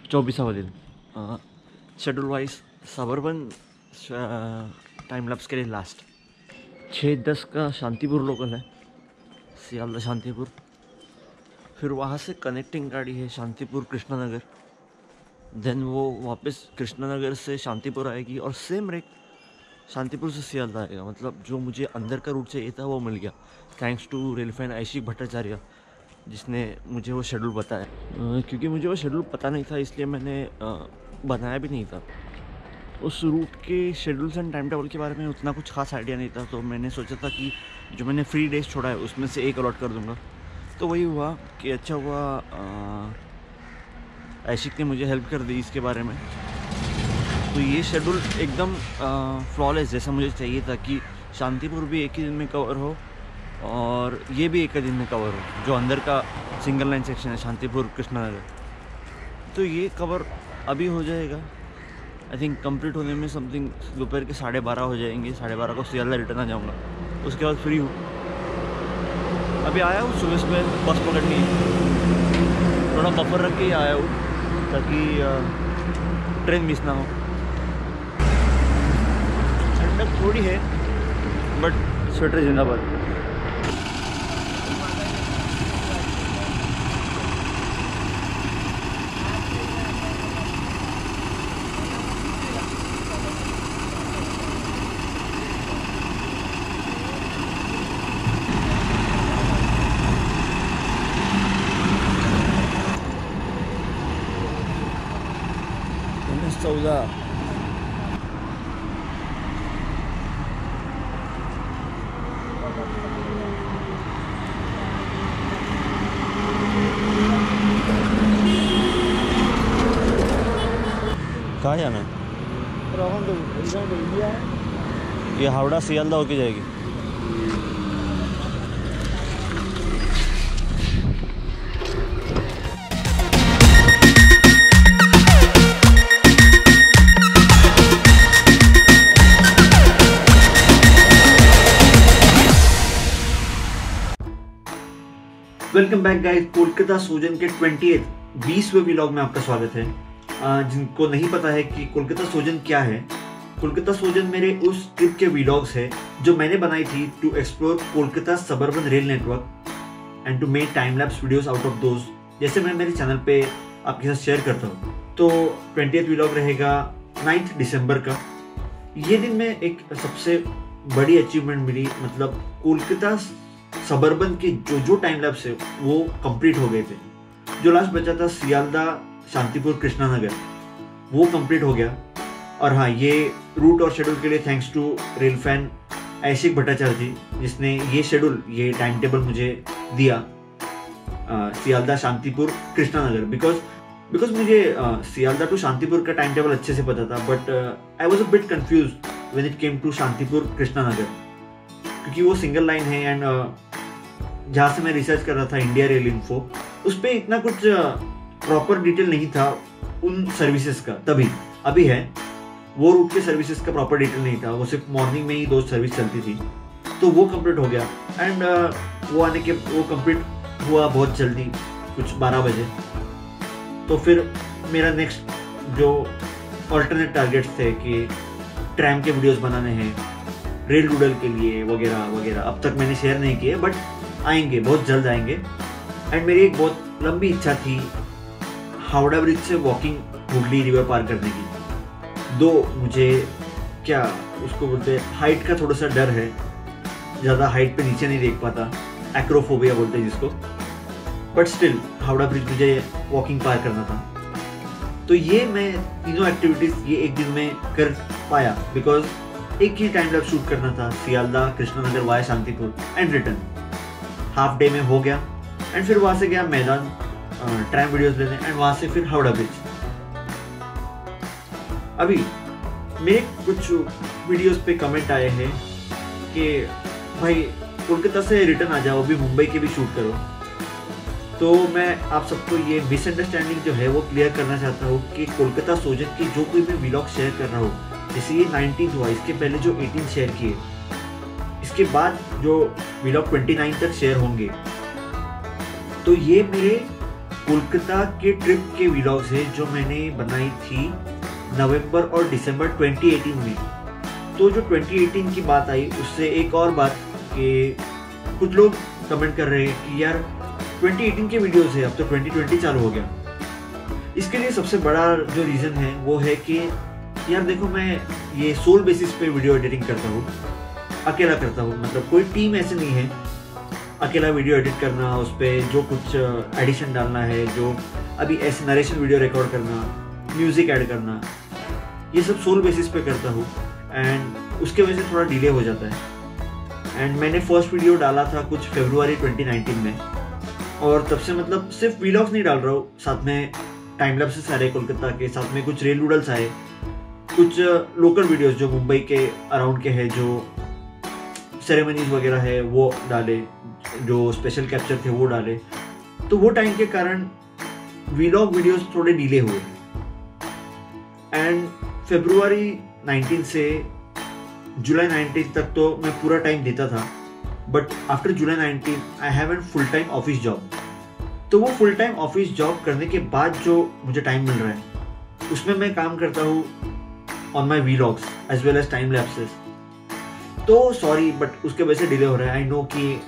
24वां दिन। Schedule wise suburban time lapse के लिए लास्ट 6:10 का शांतिपुर लोकल है, सियालदा शांतिपुर। फिर वहाँ से कनेक्टिंग गाड़ी है शांतिपुर कृष्णानगर, देन वो वापस कृष्णानगर से शांतिपुर आएगी और सेम रेट शांतिपुर से सियालदा आएगा। मतलब जो मुझे अंदर का रूट चाहिए था वो मिल गया, thanks to rail fan Aishik Bhattacharya जिसने मुझे वो शेड्यूल बताया। क्योंकि मुझे वो शेड्यूल पता नहीं था इसलिए मैंने बनाया भी नहीं था। उस रूट के शेड्यूल्स एंड टाइम टेबल के बारे में उतना कुछ खास आइडिया नहीं था, तो मैंने सोचा था कि जो मैंने फ्री डेज छोड़ा है उसमें से एक अलॉट कर दूंगा। तो वही हुआ कि अच्छा हुआ आशिक ने मुझे हेल्प कर दी इसके बारे में। तो ये शेड्यूल एकदम फ्लॉलेस जैसा मुझे चाहिए था कि शांतिपुर भी एक ही दिन में कवर हो और ये भी एक ही दिन में कवर हो, जो अंदर का सिंगल लाइन सेक्शन है शांतिपुर कृष्णानगर। तो ये कवर अभी हो जाएगा, आई थिंक कंप्लीट होने में समथिंग दोपहर के 12:30 हो जाएंगे। 12:30 को सियालदा रिटर्न आ जाऊँगा, उसके बाद फ्री हूँ। अभी आया हूँ सुबह सुबह बस पकड़नी है, थोड़ा बफर रख के ही आया हूँ ताकि ट्रेन मिस ना हो। ठंडक थोड़ी है बट स्वेटर जिंदाबाद। कहाँ जाना है? ये हावड़ा सियालदा होके जाएगी। वेलकम बैक गाइस, कोलकाता सोजन के 20वें व्लॉग में आपका स्वागत है। जिनको नहीं पता है कि कोलकाता सोजन क्या है, कोलकाता सोजन मेरे उस ट्रिप के व्लॉग्स है जो मैंने बनाई थी to explore Kolkata suburban rail network and to make time lapse videos out of those, जैसे मैं मेरे चैनल पे आपके साथ शेयर करता हूँ। तो 20th व्लॉग रहेगा 9 दिसंबर का। ये दिन में एक सबसे बड़ी अचीवमेंट मिली, मतलब कोलकाता सबर्बन के जो टाइम लैप्स है वो कंप्लीट हो गए थे। जो लास्ट बचा था सियालदा शांतिपुर कृष्णानगर, वो कंप्लीट हो गया। और हाँ, ये रूट और शेड्यूल के लिए thanks to rail fan Aishik Bhattacharya ji, जिसने ये शेड्यूल, ये टाइम टेबल मुझे दिया सियालदा शांतिपुर कृष्णानगर। बिकॉज मुझे सियालदा टू शांतिपुर का टाइम टेबल अच्छे से पता था, but I was a bit confused when it came to Shantipur Krishnanagar, क्योंकि वो सिंगल लाइन है एंड जहाँ से मैं रिसर्च कर रहा था इंडिया रेल इन्फो, उस पर इतना कुछ प्रॉपर डिटेल नहीं था उन सर्विसेज का। तभी अभी है, वो रूट के सर्विसेज का प्रॉपर डिटेल नहीं था, वो सिर्फ मॉर्निंग में ही 2 सर्विस चलती थी। तो वो कंप्लीट हो गया एंड वो कंप्लीट हुआ बहुत जल्दी, कुछ 12 बजे। तो फिर मेरा नेक्स्ट जो ऑल्टरनेट टारगेट्स थे कि ट्रैम के वीडियोस बनाने हैं, रेल डूडल के लिए वगैरह वगैरह, अब तक मैंने शेयर नहीं किए बट आएंगे, बहुत जल्द आएंगे। एंड मेरी एक बहुत लंबी इच्छा थी हावड़ा ब्रिज से वॉकिंग हुगली रिवर पार करने की। दो मुझे क्या उसको बोलते हैं, हाइट का थोड़ा सा डर है, ज़्यादा हाइट पे नीचे नहीं देख पाता, एक्रोफोबिया बोलते हैं जिसको। बट स्टिल हावड़ा ब्रिज मुझे वॉकिंग पार करना था। तो ये मैं तीनों एक्टिविटीज़ ये एक दिन में कर पाया, बिकॉज एक ही टाइम लैप्स शूट करना था, Sealdah Krishnanagar via Shantipur and return. Half day में हो गया एंड फिर वहाँ से गया मैदान ट्रैम वीडियोस लेने एंड वहाँ से फिर हावड़ा ब्रिज। अभी मेरे कुछ वीडियोस पे कमेंट आए हैं कि भाई कोलकाता से रिटर्न आ जाओ, अभी मुंबई के भी शूट करो। तो मैं आप सबको ये मिसअंडरस्टैंडिंग जो है वो क्लियर करना चाहता हूँ कि कोलकाता सोजन की जो कोई मैं व्लॉग शेयर कर रहा हूँ, जैसे ये 19 हुआ, इसके पहले जो 18 शेयर किए, इसके बाद जो व्लॉग 29 तक शेयर होंगे, तो ये मेरे कोलकाता के ट्रिप के व्लॉग्स है जो मैंने बनाई थी नवंबर और दिसंबर 2018 में। तो जो 2018 की बात आई उससे एक और बात कि कुछ लोग कमेंट कर रहे हैं कि यार 2018 के वीडियोस है, अब तो 2020 चालू हो गया। इसके लिए सबसे बड़ा जो रीज़न है वो है कि यार देखो, मैं ये सोल बेसिस पे वीडियो एडिटिंग करता हूँ, अकेला करता हूँ, मतलब कोई टीम ऐसे नहीं है। अकेला वीडियो एडिट करना, उस पर जो कुछ एडिशन डालना है, जो अभी ऐसे नरेशन वीडियो रिकॉर्ड करना, म्यूज़िक ऐड करना, ये सब सोल बेसिस पे करता हूँ एंड उसके वजह से थोड़ा डिले हो जाता है। एंड मैंने फर्स्ट वीडियो डाला था कुछ फरवरी 2019 में, और तब से मतलब सिर्फ व्लॉग्स नहीं डाल रहा हूँ, साथ में टाइम लैप्सेस आ रहे कोलकाता के, साथ में कुछ रेल डूडल्स आए, कुछ लोकल वीडियोस जो मुंबई के अराउंड के हैं, जो सेरेमनीज वगैरह है वो डाले, जो स्पेशल कैप्चर थे वो डाले। तो वो टाइम के कारण व्लॉग वीडियोस थोड़े डिले हुए एंड फरवरी 19 से जुलाई 19 तक तो मैं पूरा टाइम देता था, but after July 19 I have an full time office job. तो वो फुल टाइम ऑफिस जॉब करने के बाद जो मुझे टाइम मिल रहा है उसमें मैं काम करता हूँ on my vlogs as well as time lapses. तो सॉरी, बट उसके वजह से डिले हो रहा है। आई नो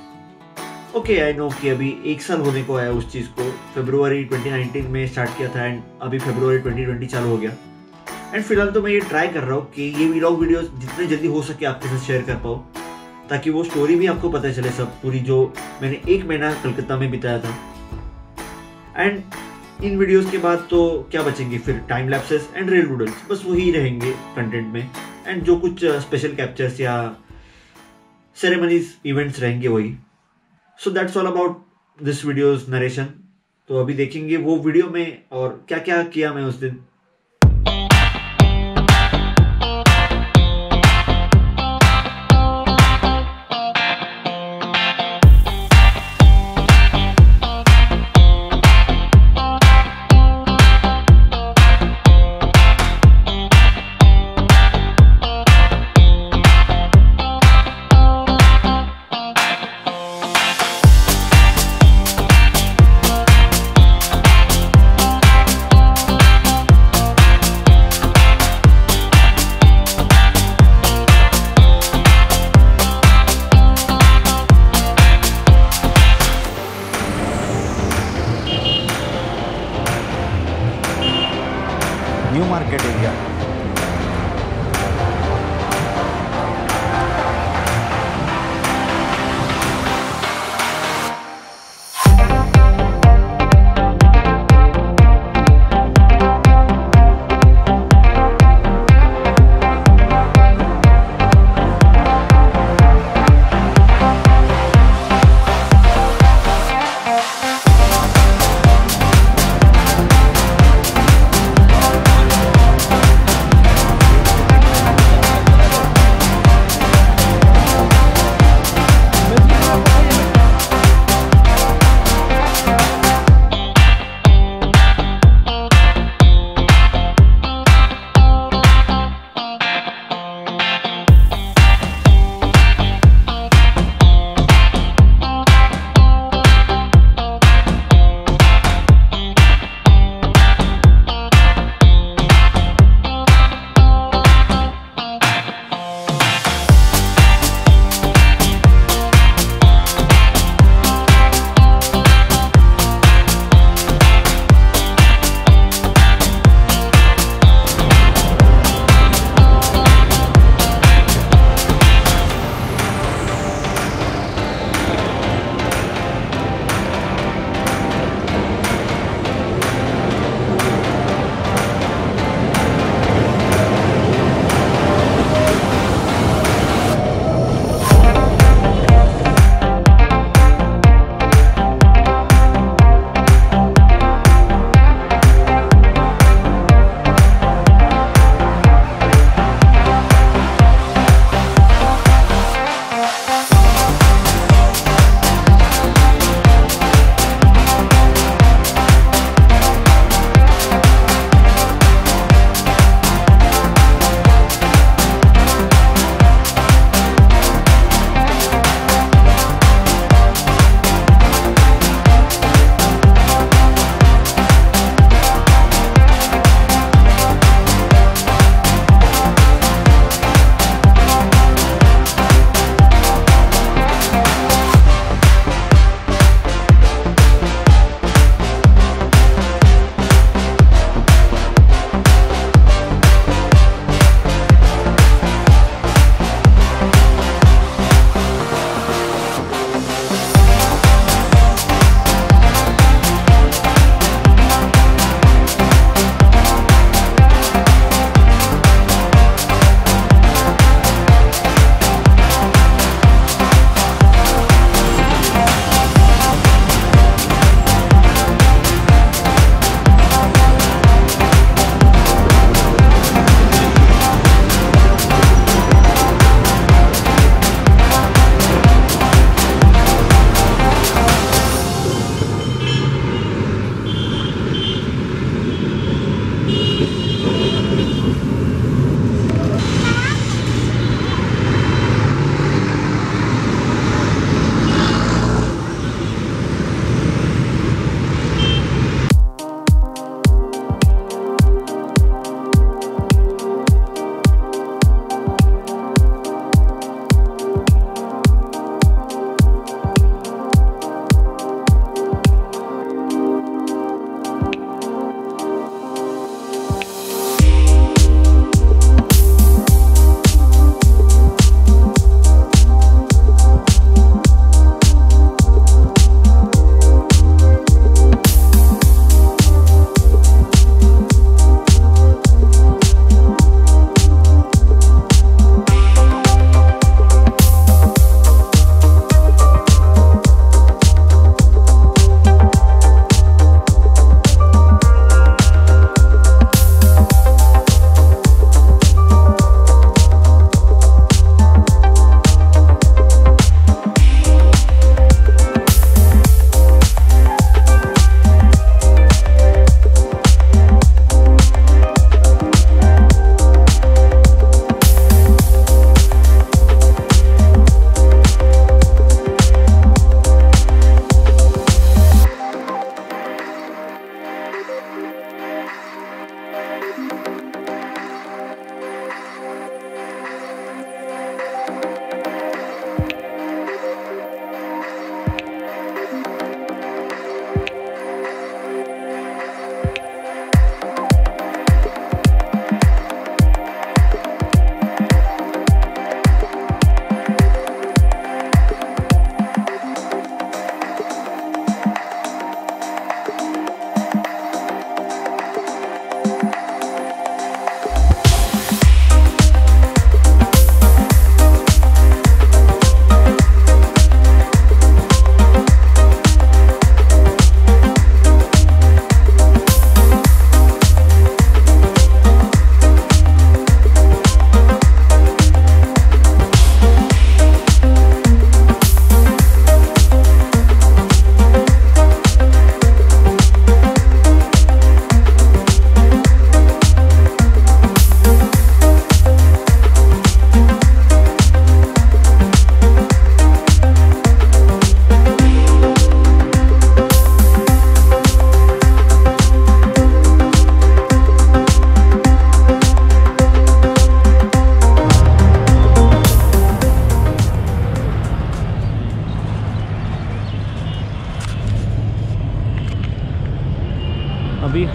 कि अभी 1 साल होने को आया उस चीज़ को। फरवरी 2019 में स्टार्ट किया था एंड अभी फरवरी 2020 चालू हो गया। एंड फिलहाल तो मैं ये ट्राई कर रहा हूँ कि ये व्लॉग वीडियोस जितने जल्दी हो सके आपके साथ शेयर कर पाऊँ, ताकि वो स्टोरी भी आपको पता चले सब पूरी, जो मैंने 1 महीना कलकत्ता में बिताया था। एंड इन वीडियोस के बाद तो क्या बचेंगे फिर, time lapses and rail doodles, बस वही रहेंगे कंटेंट में। एंड जो कुछ स्पेशल कैप्चर्स या सेरेमनीज इवेंट्स रहेंगे वही। So that's all about this videos narration. तो अभी देखेंगे वो वीडियो में और क्या क्या किया मैं उस दिन। New market area.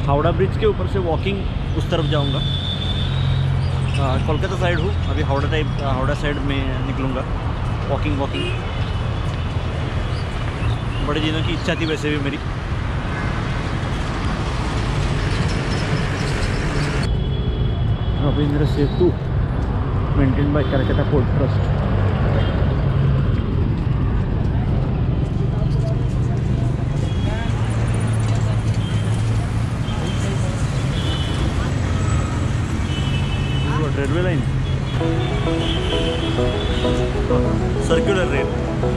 Howrah bridge के ऊपर से वॉकिंग उस तरफ जाऊंगा। कोलकाता साइड हूँ अभी, हावड़ा साइड में निकलूँगा वॉकिंग। बड़े दिनों की इच्छा थी वैसे भी मेरी। Rabindra Setu maintain by Kolkata port trust. Railway line, circular rail.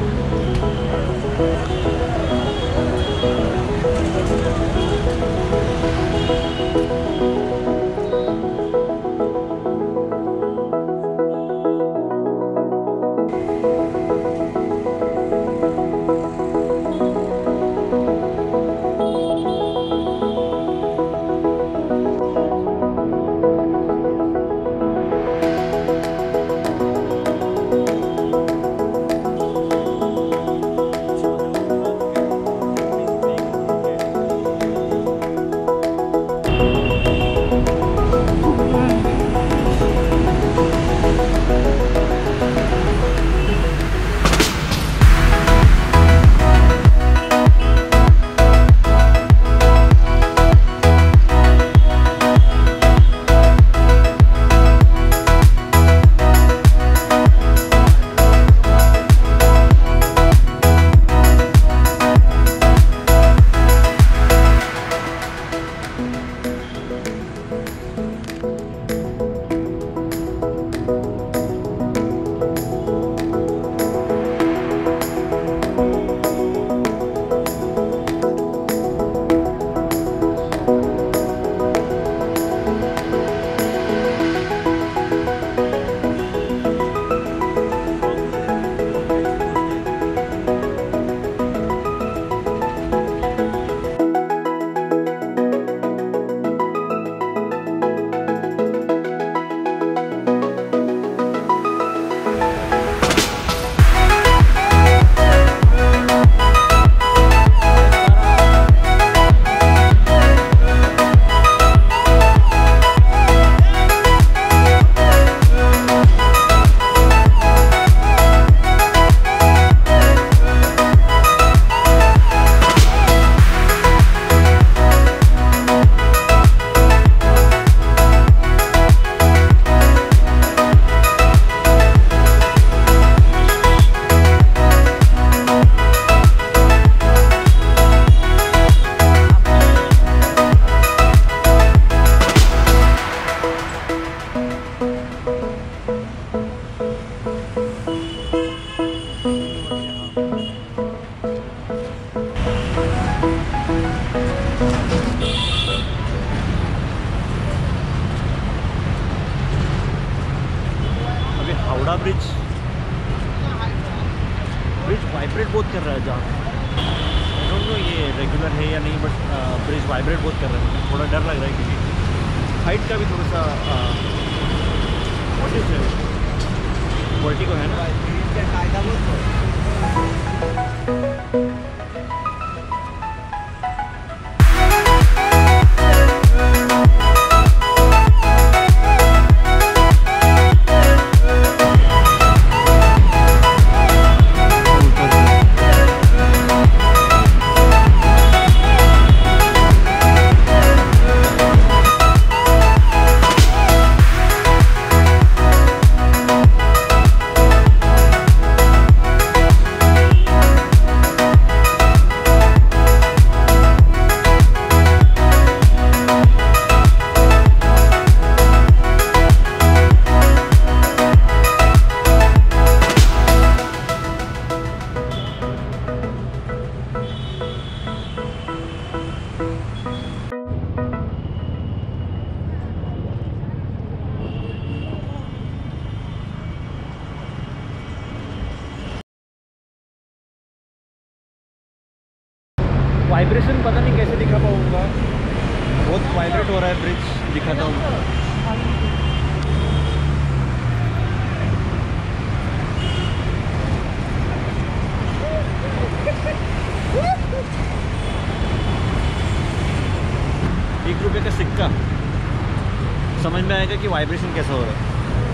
Howrah bridge vibrate बहुत कर रहा है जहाँ। आई डोंट नो ये रेगुलर है या नहीं, बट ब्रिज वाइब्रेट बहुत कर रहा है। थोड़ा डर लग रहा है क्योंकि हाइट का भी थोड़ा सा वर्टिगो है ना। वाइब्रेशन पता नहीं कैसे दिखा पाऊंगा, बहुत वाइब्रेट हो रहा है ब्रिज। दिखाता हूँ। रुपए का सिक्का, समझ में आएगा कि वाइब्रेशन कैसा हो रहा है।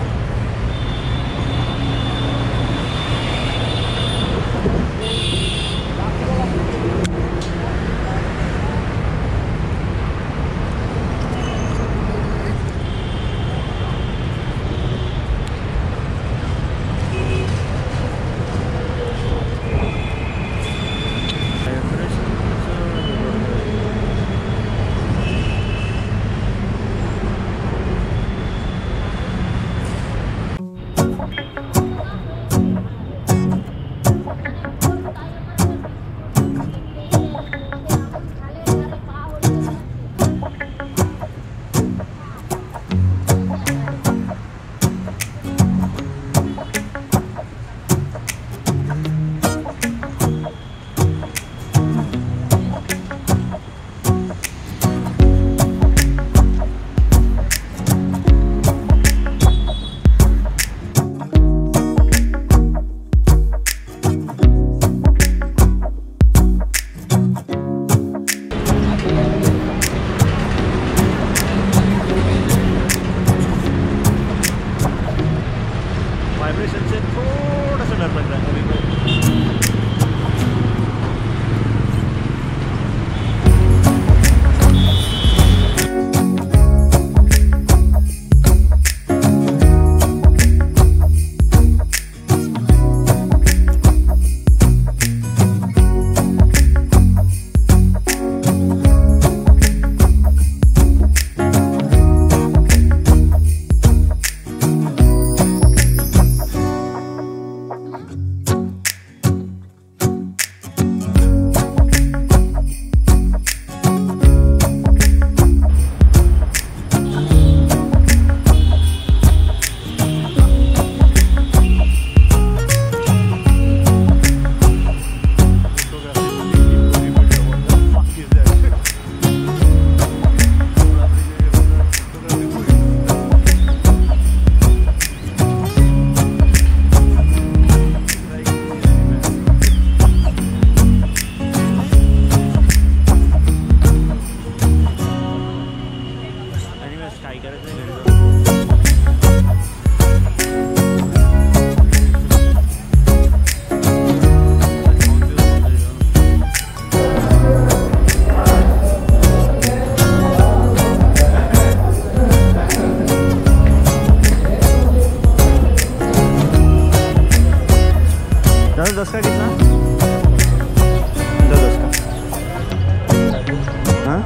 वाइब्रेशन से थोड़ा सा डर लग रहा है अभी को। दस का कितना? 10 का। हाँ?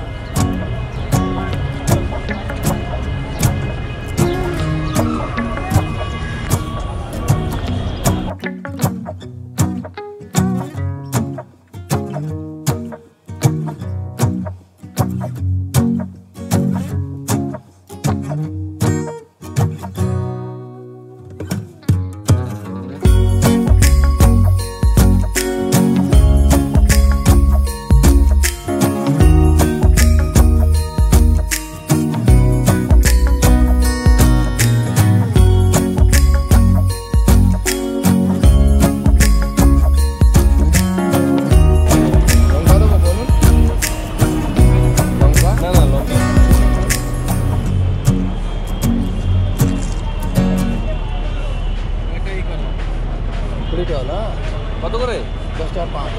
কত করে? 10 টাকা 5।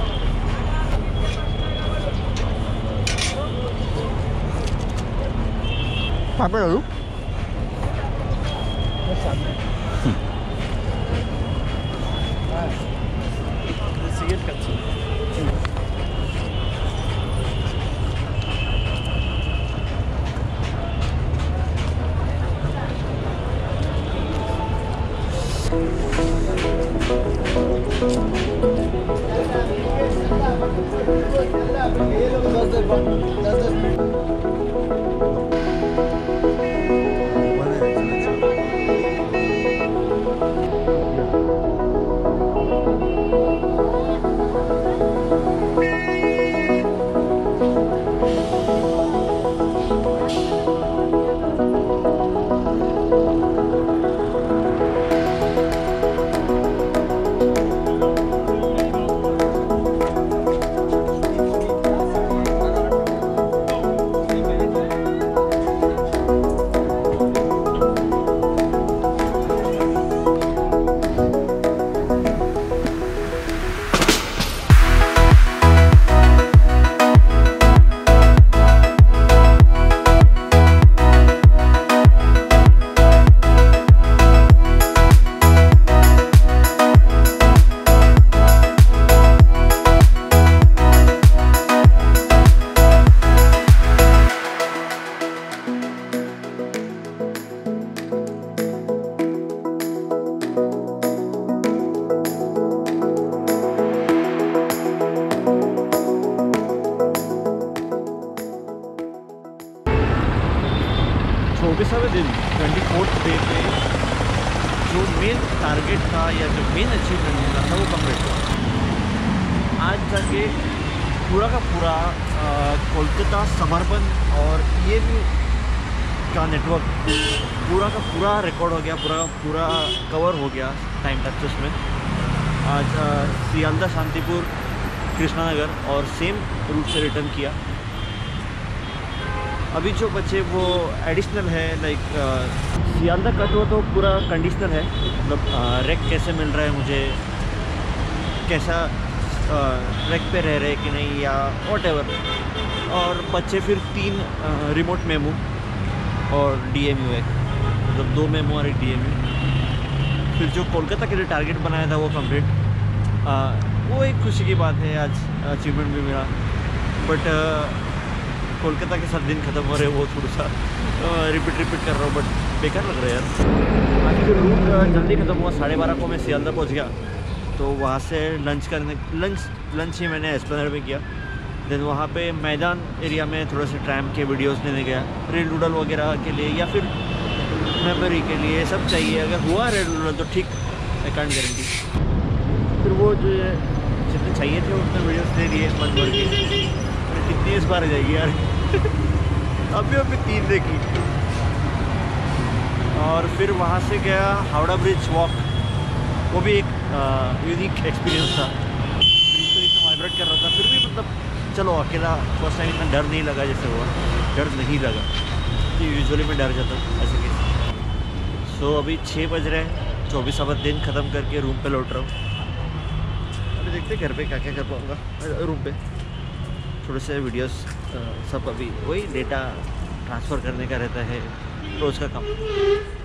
পাপে আলু সিগারেট খাচ্ছি। 24वें दिन 24th डे पे जो मेन टारगेट था या जो मेन अचीवमेंट मिला था वो कंप्लीट हुआ। आज जाके पूरा का पूरा कोलकाता सबर्बन और ये भी का नेटवर्क पूरा का पूरा रिकॉर्ड हो गया, पूरा कवर हो गया टाइम लैप्सेस में। आज सियालदा, शांतिपुर, कृष्णानगर और सेम रूट से रिटर्न किया। अभी जो बचे वो एडिशनल है, लाइक सियालदा कट हुआ तो पूरा कंडीशनल है, मतलब रेक कैसे मिल रहा है मुझे, कैसा रेक पे रह रहे कि नहीं या वॉटेवर। और बच्चे फिर 3 रिमोट मेमो और DMU है, मतलब 2 मेमो और 1 DMU। फिर जो कोलकाता के लिए टारगेट बनाया था वो कंप्लीट, वो एक खुशी की बात है। आज अचीवमेंट भी मिला, बट कोलकाता के साथ दिन ख़त्म हो रहे वो थोड़ा सा रिपीट कर रहा हूँ, बट बेकार लग रहा है यार। आज फिर रूट जल्दी ख़त्म हुआ, 12:30 को मैं सियालदा पहुँच गया। तो वहाँ से लंच ही मैंने एस्प्लेनेड में किया। देन वहाँ पे मैदान एरिया में थोड़ा से ट्रैम के वीडियोस लेने गया, रेल डूडल वगैरह के लिए या फिर मेमोरी के लिए सब चाहिए। अगर हुआ रेल डूडल तो ठीक, आई कांट गारंटी। फिर वो जो जितने चाहिए थे उतने वीडियोस ले लिए मन भर के। कितनी इस बार जाएगी यार अभी 3 देखी। और फिर वहाँ से गया हावड़ा ब्रिज वॉक, वो भी एक यूनिक एक्सपीरियंस था। ब्रिज तो इतना वाइब्रेट कर रहा था, फिर भी मतलब चलो अकेला फर्स्ट टाइम इतना डर नहीं लगा जैसे हुआ, डर नहीं लगा कि यूजुअली मैं डर जाता हूँ ऐसे केस। सो अभी 6 बज रहे हैं, 24वां दिन ख़त्म करके रूम पे लौट रहा हूँ। अभी देखते घर पे क्या क्या कर पाऊँगा। रूम पे थोड़े से वीडियोस सब अभी वही डेटा ट्रांसफ़र करने का रहता है, रोज़ का काम।